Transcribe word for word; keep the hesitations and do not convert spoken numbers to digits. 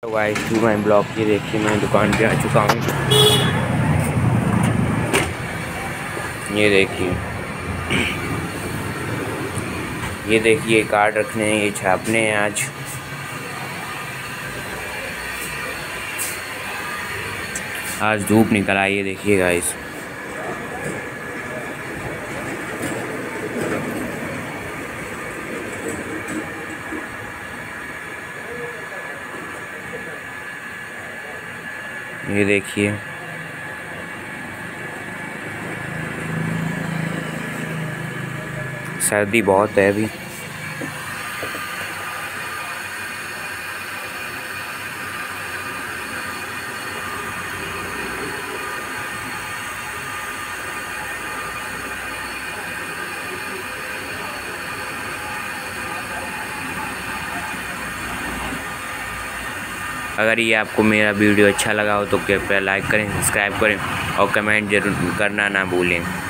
Guys to my blog. ये देखिए मैं दुकान पे आ चुका हूँ। ये देखिए ये देखिए कार्ड रखने हैं, ये छापने हैं आज। आज धूप निकल आई है, देखिए गाइस। ये देखिए सर्दी बहुत है अभी। अगर ये आपको मेरा वीडियो अच्छा लगा हो तो कृपया लाइक करें, सब्सक्राइब करें और कमेंट जरूर करना ना भूलें।